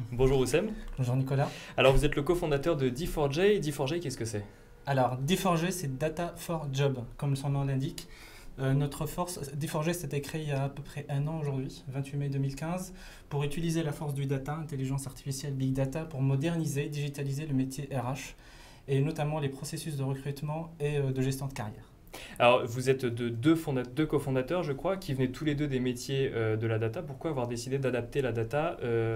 Bonjour Oussem. Bonjour Nicolas. Alors vous êêtes le cofondateur de D4J. D4J, qu'est-ce que c'est? Alors D4J, c'est Data for Job, comme son nom l'indique. Notre force, D4J, c'était créé il y a à peu près un an aujourd'hui, 28 mai 2015, pour utiliser la force du data, intelligence artificielle, big data, pour moderniser, digitaliser le métier RH, et notamment les processus de recrutement et de gestion de carrière. Alors vous êtes deux cofondateurs, je crois, qui venaient tous les deux des métiers de la data. Pourquoi avoir décidé d'adapter la data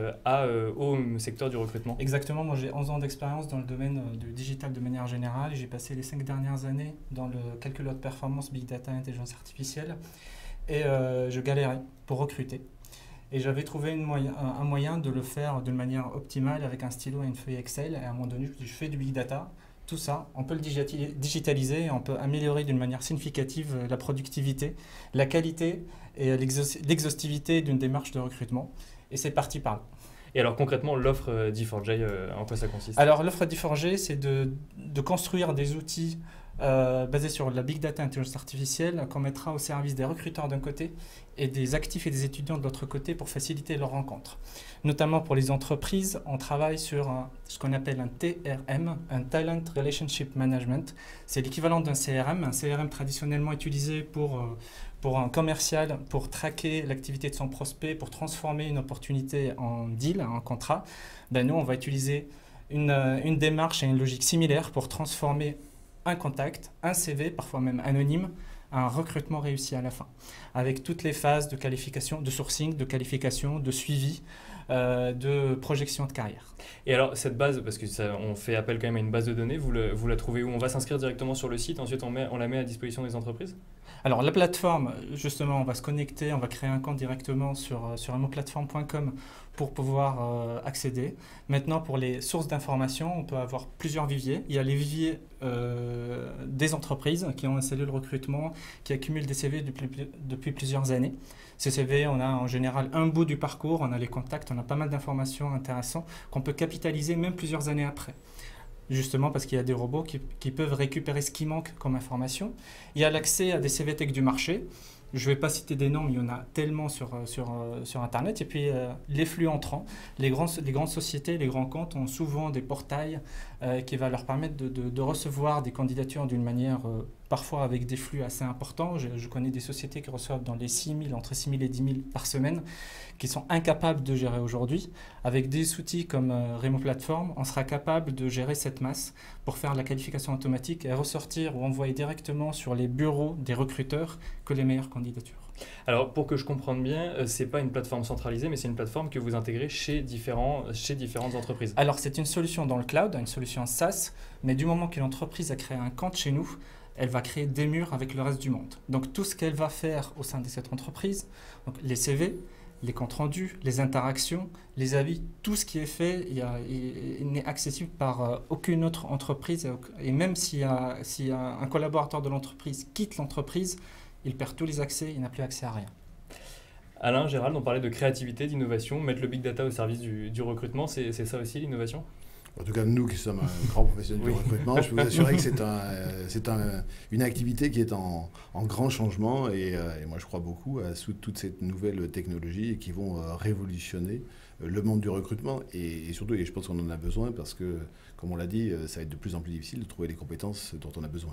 au secteur du recrutement? Exactement, moi j'ai 11 ans d'expérience dans le domaine du digital de manière générale. J'ai passé les 5 dernières années dans le calcul haute performance, big data, intelligence artificielle. Et je galérais pour recruter. Et j'avais trouvé un moyen de le faire de manière optimale avec un stylo et une feuille Excel. Et à un moment donné, je fais du big data. Tout ça, on peut le digitaliser et on peut améliorer d'une manière significative la productivité, la qualité et l'exhaustivité d'une démarche de recrutement. Et c'est parti par là. Et alors concrètement, l'offre D4J, en quoi ça consiste? Alors l'offre D4J, c'est de construire des outils basés sur la big data intelligence artificielle qu'on mettra au service des recruteurs d'un côté et des actifs et des étudiants de l'autre côté pour faciliter leurs rencontres. Notamment pour les entreprises, on travaille sur ce qu'on appelle un TRM, un Talent Relationship Management. C'est l'équivalent d'un CRM. Un CRM traditionnellement utilisé pour un commercial, pour traquer l'activité de son prospect, pour transformer une opportunité en deal, en contrat. Ben, nous, on va utiliser une démarche et une logique similaire pour transformer un contact, un CV, parfois même anonyme, un recrutement réussi à la fin, avec toutes les phases de qualification, de sourcing, de qualification, de suivi, de projection de carrière. Et alors cette base, parce que on fait appel quand même à une base de données, vous la trouvez où? On va s'inscrire directement sur le site, ensuite on la met à disposition des entreprises? Alors la plateforme, justement, on va se connecter, on va créer un compte directement sur amoplatform.com pour pouvoir accéder. Maintenant, pour les sources d'informations, on peut avoir plusieurs viviers. Il y a les viviers des entreprises qui ont un cellule recrutement, qui accumulent des CV depuis plusieurs années. Ces CV, on a en général un bout du parcours, on a les contacts, on a pas mal d'informations intéressantes qu'on peut capitaliser même plusieurs années après. Justement parce qu'il y a des robots qui peuvent récupérer ce qui manque comme information. Il y a l'accès à des CV Tech du marché. Je ne vais pas citer des noms, mais il y en a tellement sur Internet. Et puis, les flux entrants. Les grandes sociétés, les grands comptes ont souvent des portails qui va leur permettre de recevoir des candidatures d'une manière, parfois avec des flux assez importants. Je connais des sociétés qui reçoivent dans les 6 000, entre 6 000 et 10 000 par semaine, qui sont incapables de gérer aujourd'hui. Avec des outils comme Remo Platform, on sera capable de gérer cette masse pour faire la qualification automatique et ressortir ou envoyer directement sur les bureaux des recruteurs que les meilleures candidatures. Alors pour que je comprenne bien, ce n'est pas une plateforme centralisée, mais c'est une plateforme que vous intégrez chez différentes entreprises. Alors c'est une solution dans le cloud, une solution SaaS, mais du moment qu'une entreprise a créé un compte chez nous, elle va créer des murs avec le reste du monde. Donc tout ce qu'elle va faire au sein de cette entreprise, donc les CV, les comptes rendus, les interactions, les avis, tout ce qui est fait il n'est accessible par aucune autre entreprise. Et même si un collaborateur de l'entreprise quitte l'entreprise, il perd tous les accès, il n'a plus accès à rien. Alain, Gérald, on parlait de créativité, d'innovation, mettre le big data au service du recrutement, c'est ça aussi l'innovation? En tout cas, nous qui sommes un grand professionnel du recrutement, je peux vous assurer que c'est une activité qui est en grand changement et moi je crois beaucoup à toutes ces nouvelles technologies qui vont révolutionner le monde du recrutement et surtout, et je pense qu'on en a besoin parce que, comme on l'a dit, ça va être de plus en plus difficile de trouver les compétences dont on a besoin.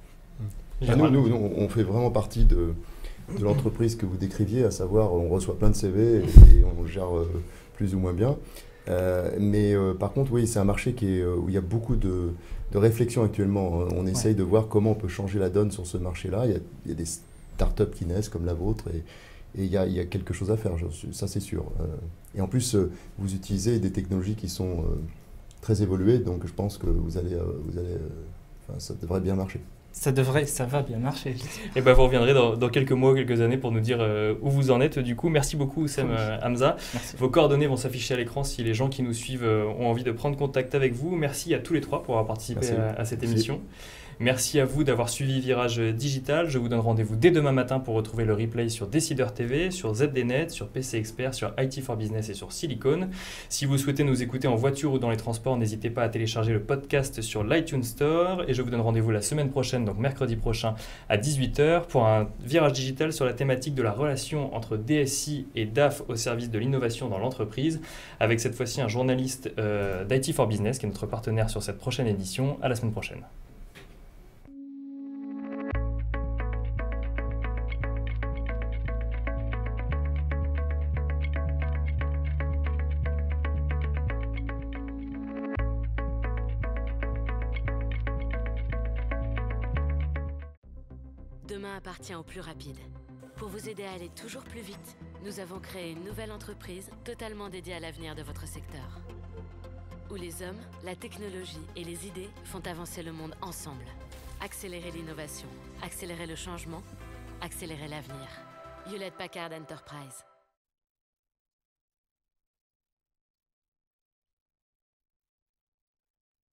Nous, on fait vraiment partie de l'entreprise que vous décriviez, à savoir on reçoit plein de CV et on le gère plus ou moins bien. Par contre, oui, c'est un marché où il y a beaucoup de réflexion actuellement. On essaye de voir comment on peut changer la donne sur ce marché-là. Il y a des startups qui naissent comme la vôtre et il y a quelque chose à faire, ça c'est sûr. Et en plus, vous utilisez des technologies qui sont très évoluées, donc je pense que ça devrait bien marcher. Ça va bien marcher. Et ben vous reviendrez dans quelques mois, quelques années pour nous dire où vous en êtes. Du coup, merci beaucoup Oussem Hamza. Merci. Vos coordonnées vont s'afficher à l'écran si les gens qui nous suivent ont envie de prendre contact avec vous. Merci à tous les trois pour avoir participé à cette émission. Merci à vous d'avoir suivi Virage Digital. Je vous donne rendez-vous dès demain matin pour retrouver le replay sur Décideur TV, sur ZDNet, sur PC Expert, sur IT for Business et sur Silicon. Si vous souhaitez nous écouter en voiture ou dans les transports, n'hésitez pas à télécharger le podcast sur l'iTunes Store. Et je vous donne rendez-vous la semaine prochaine, donc mercredi prochain à 18h, pour un Virage Digital sur la thématique de la relation entre DSI et DAF au service de l'innovation dans l'entreprise, avec cette fois-ci un journaliste d'IT for Business qui est notre partenaire sur cette prochaine édition. À la semaine prochaine. Demain appartient aux plus rapides. Pour vous aider à aller toujours plus vite, nous avons créé une nouvelle entreprise totalement dédiée à l'avenir de votre secteur. Où les hommes, la technologie et les idées font avancer le monde ensemble. Accélérer l'innovation, accélérer le changement, accélérer l'avenir. Hewlett Packard Enterprise.